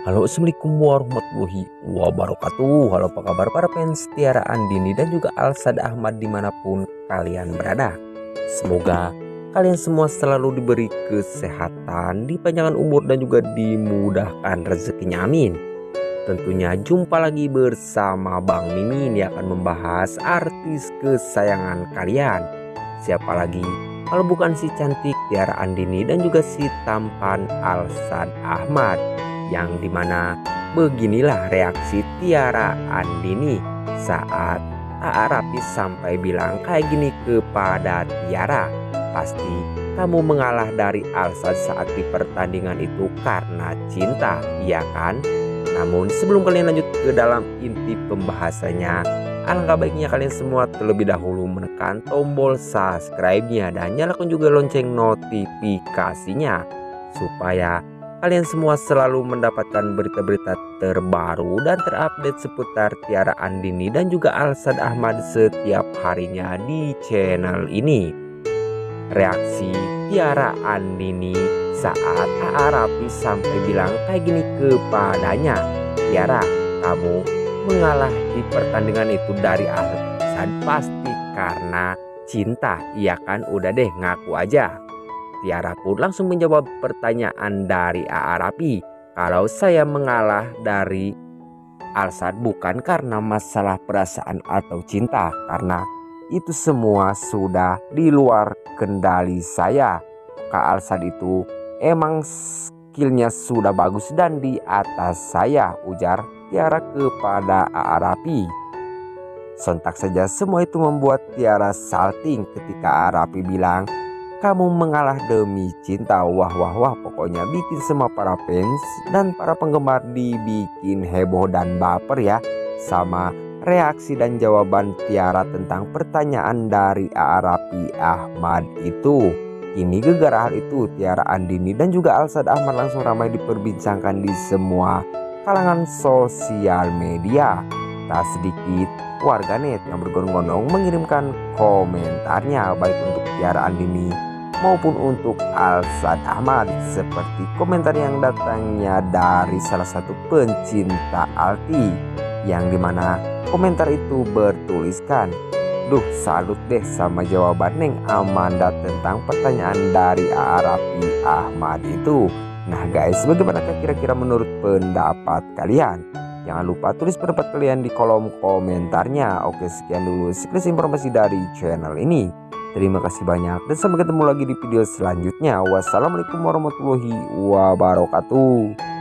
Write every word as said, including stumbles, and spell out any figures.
Halo, assalamualaikum warahmatullahi wabarakatuh. Halo, apa kabar para fans Tiara Andini dan juga Alsad Ahmad dimanapun kalian berada. Semoga kalian semua selalu diberi kesehatan, dipanjangkan umur dan juga dimudahkan rezekinya, amin. Tentunya jumpa lagi bersama Bang Mimin yang akan membahas artis kesayangan kalian. Siapa lagi kalau bukan si cantik Tiara Andini dan juga si tampan Alsad Ahmad, yang dimana beginilah reaksi Tiara Andini saat A A Rapis sampai bilang kayak gini kepada Tiara, pasti kamu mengalah dari Alsad saat di pertandingan itu karena cinta, iya kan? Namun sebelum kalian lanjut ke dalam inti pembahasannya, alangkah baiknya kalian semua terlebih dahulu menekan tombol subscribe-nya dan nyalakan juga lonceng notifikasinya supaya kalian semua selalu mendapatkan berita-berita terbaru dan terupdate seputar Tiara Andini dan juga Alsad Ahmad setiap harinya di channel ini. Reaksi Tiara Andini saat A A Rapis sampai bilang kayak gini kepadanya, "Tiara, kamu mengalah di pertandingan itu dari Alsad pasti karena cinta, iya kan? Udah deh, ngaku aja." Tiara pun langsung menjawab pertanyaan dari A A Rapi, "Kalau saya mengalah dari Alsad bukan karena masalah perasaan atau cinta, karena itu semua sudah di luar kendali saya. Kak Alsad itu emang skillnya sudah bagus dan di atas saya," ujar Tiara kepada A A Rapi. Sontak saja semua itu membuat Tiara salting ketika A A Rapi bilang, "Kamu mengalah demi cinta." Wah wah wah, pokoknya bikin semua para fans dan para penggemar dibikin heboh dan baper ya sama reaksi dan jawaban Tiara tentang pertanyaan dari A A Rappi Ahmad itu. Kini gegara hal itu Tiara Andini dan juga Alsad Ahmad langsung ramai diperbincangkan di semua kalangan sosial media. Tak sedikit warganet yang bergondong-gondong mengirimkan komentarnya baik untuk Tiara Andini maupun untuk Alsad Ahmad, seperti komentar yang datangnya dari salah satu pencinta Alti, yang dimana komentar itu bertuliskan, "Duh, salut deh sama jawaban Neng Amanda tentang pertanyaan dari A A Rappi Ahmad itu." Nah guys, bagaimanakah kira-kira menurut pendapat kalian? Jangan lupa tulis pendapat kalian di kolom komentarnya. Oke, sekian dulu sekilas informasi dari channel ini. Terima kasih banyak dan sampai ketemu lagi di video selanjutnya. Wassalamualaikum warahmatullahi wabarakatuh.